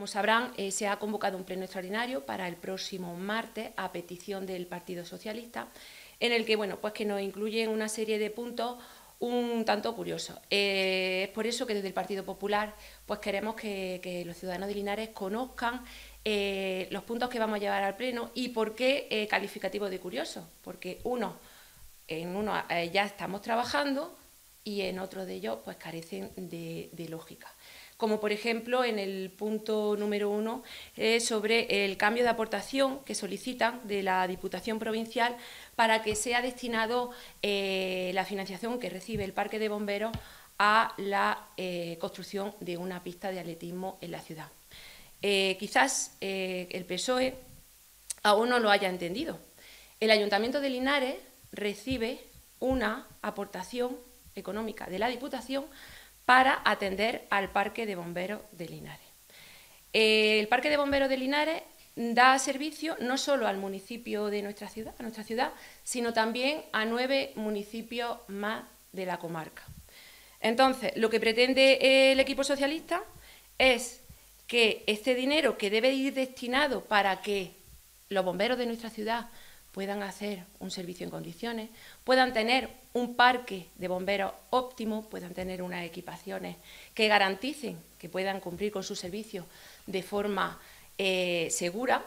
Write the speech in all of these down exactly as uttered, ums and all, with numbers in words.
como sabrán, eh, se ha convocado un pleno extraordinario para el próximo martes a petición del Partido Socialista, en el que, bueno, pues que nos incluyen una serie de puntos un tanto curiosos. Eh, es por eso que desde el Partido Popular pues queremos que, que los ciudadanos de Linares conozcan eh, los puntos que vamos a llevar al pleno y por qué eh, calificativo de curioso, porque uno, en uno eh, ya estamos trabajando y en otro de ellos pues carecen de, de lógica. Como por ejemplo en el punto número uno eh, sobre el cambio de aportación que solicitan de la Diputación Provincial para que sea destinado eh, la financiación que recibe el Parque de Bomberos a la eh, construcción de una pista de atletismo en la ciudad. Eh, quizás eh, el P S O E aún no lo haya entendido. El Ayuntamiento de Linares recibe una aportación económica de la Diputación para atender al Parque de Bomberos de Linares. Eh, el Parque de Bomberos de Linares da servicio no solo al municipio de nuestra ciudad, a nuestra ciudad, sino también a nueve municipios más de la comarca. Entonces, lo que pretende el equipo socialista es que este dinero que debe ir destinado para que los bomberos de nuestra ciudad puedan hacer un servicio en condiciones, puedan tener un parque de bomberos óptimo, puedan tener unas equipaciones que garanticen que puedan cumplir con sus servicios de forma eh, segura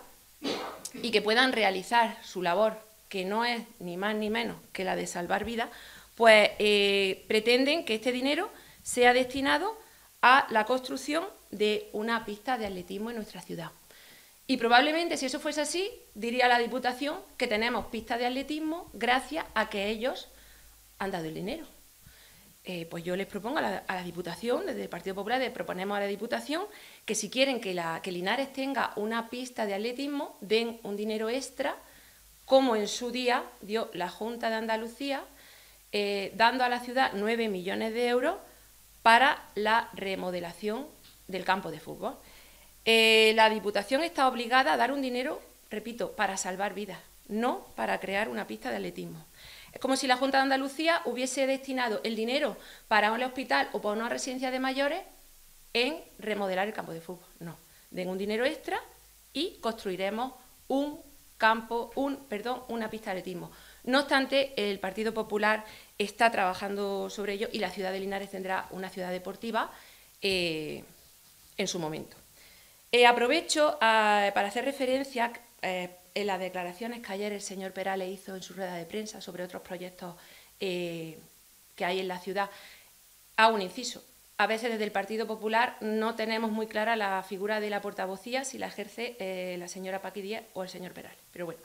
y que puedan realizar su labor, que no es ni más ni menos que la de salvar vidas, pues eh, pretenden que este dinero sea destinado a la construcción de una pista de atletismo en nuestra ciudad. Y probablemente, si eso fuese así, diría la Diputación que tenemos pistas de atletismo gracias a que ellos han dado el dinero. Eh, pues yo les propongo a la, a la Diputación, desde el Partido Popular, les proponemos a la Diputación que si quieren que, la, que Linares tenga una pista de atletismo, den un dinero extra, como en su día dio la Junta de Andalucía, eh, dando a la ciudad nueve millones de euros para la remodelación del campo de fútbol. Eh, la Diputación está obligada a dar un dinero, repito, para salvar vidas, no para crear una pista de atletismo. Es como si la Junta de Andalucía hubiese destinado el dinero para un hospital o para una residencia de mayores en remodelar el campo de fútbol. No, den un dinero extra y construiremos un campo, un, perdón, una pista de atletismo. No obstante, el Partido Popular está trabajando sobre ello y la ciudad de Linares tendrá una ciudad deportiva eh, en su momento. Eh, aprovecho a, para hacer referencia eh, en las declaraciones que ayer el señor Perales hizo en su rueda de prensa sobre otros proyectos eh, que hay en la ciudad, a un inciso. A veces desde el Partido Popular no tenemos muy clara la figura de la portavocía, si la ejerce eh, la señora Paqui Díaz o el señor Perales. Pero bueno,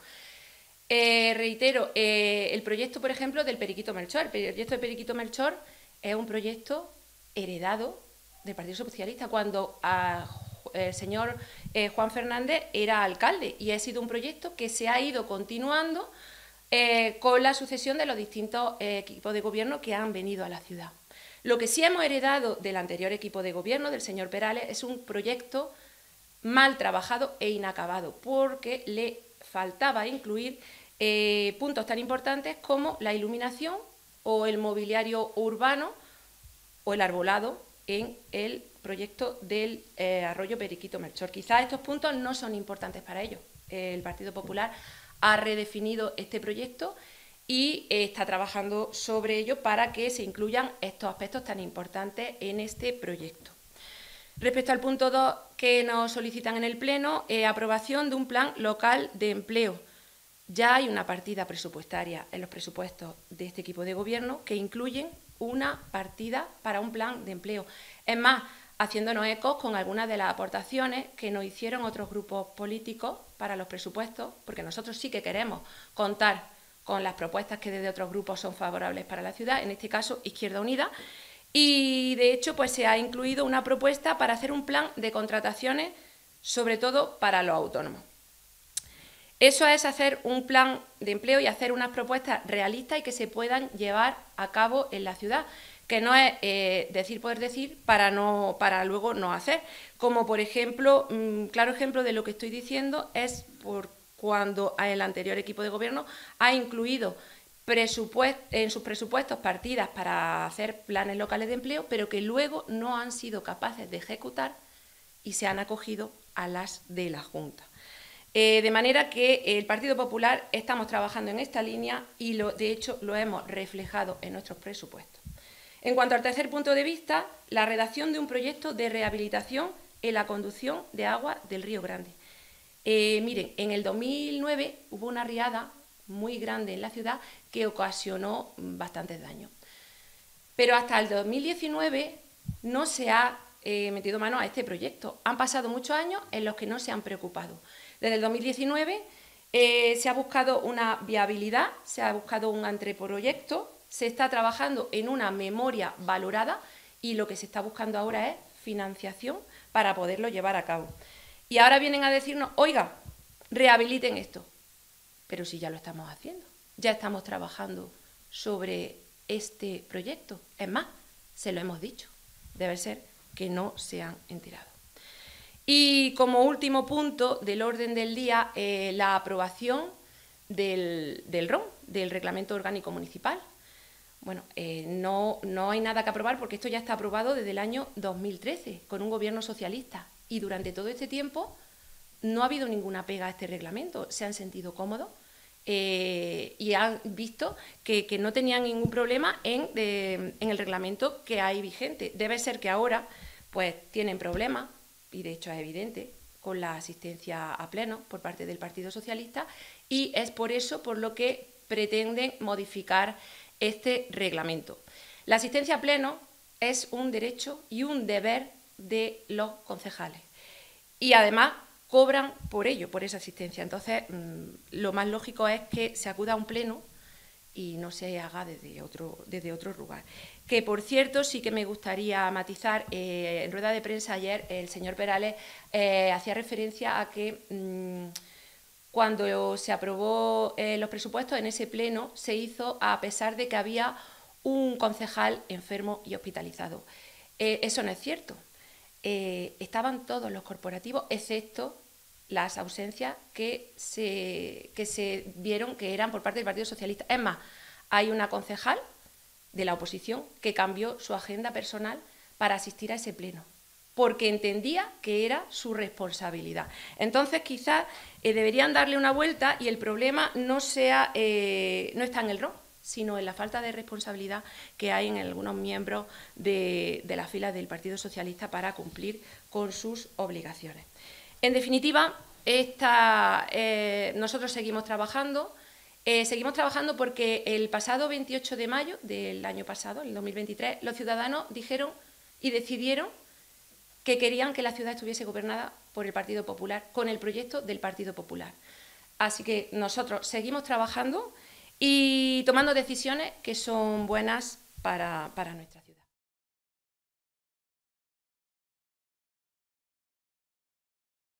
eh, reitero, eh, el proyecto, por ejemplo, del Periquito Melchor. El proyecto del Periquito Melchor es un proyecto heredado del Partido Socialista cuando a el señor eh, Juan Fernández era alcalde y ha sido un proyecto que se ha ido continuando eh, con la sucesión de los distintos eh, equipos de gobierno que han venido a la ciudad. Lo que sí hemos heredado del anterior equipo de gobierno, del señor Perales, es un proyecto mal trabajado e inacabado, porque le faltaba incluir eh, puntos tan importantes como la iluminación o el mobiliario urbano o el arbolado en el proyecto del eh, arroyo Periquito Melchor. Quizás estos puntos no son importantes para ellos. El Partido Popular ha redefinido este proyecto y eh, está trabajando sobre ello para que se incluyan estos aspectos tan importantes en este proyecto. Respecto al punto dos que nos solicitan en el Pleno, eh, aprobación de un plan local de empleo. Ya hay una partida presupuestaria en los presupuestos de este equipo de gobierno que incluyen una partida para un plan de empleo. Es más, haciéndonos ecos con algunas de las aportaciones que nos hicieron otros grupos políticos para los presupuestos, porque nosotros sí que queremos contar con las propuestas que desde otros grupos son favorables para la ciudad, en este caso Izquierda Unida, y de hecho pues se ha incluido una propuesta para hacer un plan de contrataciones, sobre todo para los autónomos. Eso es hacer un plan de empleo y hacer unas propuestas realistas y que se puedan llevar a cabo en la ciudad, que no es eh, decir poder decir para, no, para luego no hacer. Como por ejemplo, un claro ejemplo de lo que estoy diciendo es por cuando el anterior equipo de gobierno ha incluido en sus presupuestos partidas para hacer planes locales de empleo, pero que luego no han sido capaces de ejecutar y se han acogido a las de la Junta. Eh, de manera que el Partido Popular estamos trabajando en esta línea y, lo, de hecho, lo hemos reflejado en nuestros presupuestos. En cuanto al tercer punto de vista, la redacción de un proyecto de rehabilitación en la conducción de agua del Río Grande. Eh, miren, en el dos mil nueve hubo una riada muy grande en la ciudad que ocasionó bastantes daños. Pero hasta el dos mil diecinueve no se ha eh, metido mano a este proyecto. Han pasado muchos años en los que no se han preocupado. Desde el dos mil diecinueve eh, se ha buscado una viabilidad, se ha buscado un anteproyecto, se está trabajando en una memoria valorada y lo que se está buscando ahora es financiación para poderlo llevar a cabo. Y ahora vienen a decirnos, oiga, rehabiliten esto. Pero si ya lo estamos haciendo, ya estamos trabajando sobre este proyecto. Es más, se lo hemos dicho, debe ser que no se han enterado. Y como último punto del orden del día, eh, la aprobación del, del R O M, del Reglamento Orgánico Municipal. Bueno, eh, no, no hay nada que aprobar porque esto ya está aprobado desde el año dos mil trece, con un gobierno socialista. Y durante todo este tiempo no ha habido ninguna pega a este reglamento. Se han sentido cómodos eh, y han visto que, que no tenían ningún problema en, de, en el reglamento que hay vigente. Debe ser que ahora pues tienen problemas, y de hecho es evidente, con la asistencia a pleno por parte del Partido Socialista, y es por eso por lo que pretenden modificar este reglamento. La asistencia a pleno es un derecho y un deber de los concejales y además cobran por ello, por esa asistencia. Entonces, mmm, lo más lógico es que se acuda a un pleno y no se haga desde otro, desde otro lugar. Que, por cierto, sí que me gustaría matizar, eh, en rueda de prensa ayer el señor Perales eh, hacía referencia a que mmm, cuando se aprobó eh, los presupuestos en ese pleno se hizo a pesar de que había un concejal enfermo y hospitalizado. Eh, eso no es cierto. Eh, estaban todos los corporativos, excepto las ausencias que se, que se vieron que eran por parte del Partido Socialista. Es más, hay una concejal de la oposición que cambió su agenda personal para asistir a ese pleno, porque entendía que era su responsabilidad. Entonces, quizás eh, deberían darle una vuelta y el problema no, sea, eh, no está en el R O M, sino en la falta de responsabilidad que hay en algunos miembros de, de las filas del Partido Socialista para cumplir con sus obligaciones. En definitiva, esta, eh, nosotros seguimos trabajando, eh, seguimos trabajando porque el pasado veintiocho de mayo del año pasado, el dos mil veintitrés, los ciudadanos dijeron y decidieron que querían que la ciudad estuviese gobernada por el Partido Popular, con el proyecto del Partido Popular. Así que nosotros seguimos trabajando y tomando decisiones que son buenas para, para nuestra ciudad.